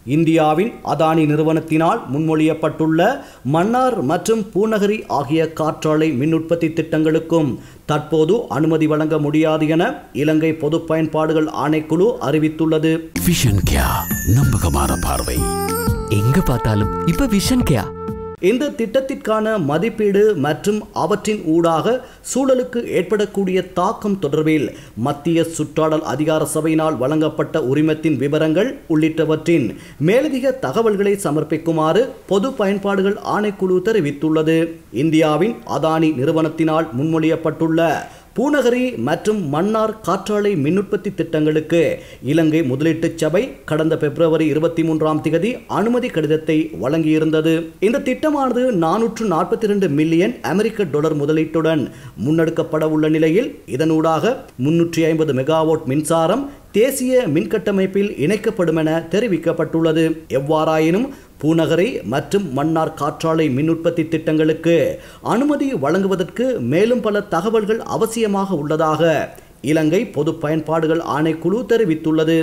இந்தியாவின் அதானி நிறுவனத்தினால் முன்மொழியப்பட்டுள்ள மன்னார் மற்றும் பூநகரி ஆகிய காற்றாலை மின் உற்பத்தி திட்டங்களுக்கும் தற்போது அனுமதி வழங்க முடியாது என இலங்கை பொது பயன்பாடுகள் ஆணைக்குழு அறிவித்துள்ளது. விஷன் கேயா, நம்பகமான பார்வை. எங்க பார்த்தாலும் இப்ப விஷன் கேயா. இந்த திட்டத்திற்கான மதிப்பீடு மற்றும் அவற்றின் ஊடாக சூழலுக்கு ஏற்படக்கூடிய தாக்கம் தொடர்பில் மத்திய சுற்றாடல் அதிகார சபையினால் வழங்கப்பட்ட உரிமத்தின் விவரங்கள் உள்ளிட்டவற்றின் மேலதிக தகவல்களை சமர்ப்பிக்குமாறு பொது பயன்பாடுகள் ஆணைக்குழு தெரிவித்துள்ளது. இந்தியாவின் அதானி நிறுவனத்தினால் முன்மொழியப்பட்டுள்ள பூநகரி மற்றும் மன்னார் காற்றாலை மின் உற்பத்தி திட்டங்களுக்கு இலங்கை முதலீட்டு சபை கடந்த பிப்ரவரி 23 அனுமதி கடிதத்தை வழங்கியிருந்தது. இந்த திட்டமானது 442 மில்லியன் அமெரிக்க டாலர் முதலீட்டுடன் முன்னெடுக்கப்பட உள்ள நிலையில் இதனூடாக 350 மெகாவாட் மின்சாரம் தேசிய மின்கட்டமைப்பில் இணைக்கப்படும் என தெரிவிக்கப்பட்டுள்ளது. எவ்வாறாயினும் பூநகரி மற்றும் மன்னார் காற்றாலை மின் உற்பத்தி திட்டங்களுக்கு அனுமதி வழங்குவதற்கு மேலும் பல தகவல்கள் அவசியமாக உள்ளதாக இலங்கை பொது பயன்பாடுகள் ஆணைக்குழு தெரிவித்துள்ளது.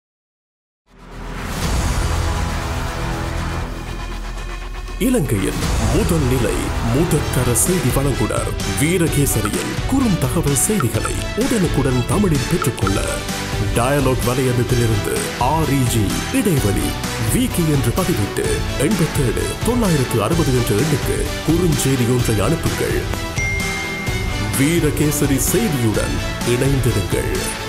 இலங்கையின் முதல் நிலை முதற்கர செய்தி வழங்குனர் வீரகேசரியின் குறுந்தகவல் செய்திகளை உடனுக்குடன் தமிழில் பெற்றுக்கொள்ள டயலாக் வலையமைப்பிலிருந்து REG இடைவெளி வீக்கி என்று பதிவிட்டு 87 960 என்ற எண்ணுக்கு குறுஞ்செய்தி ஒன்றை அனுப்புங்கள். வீரகேசரி செய்தியுடன் இணைந்திருங்கள்.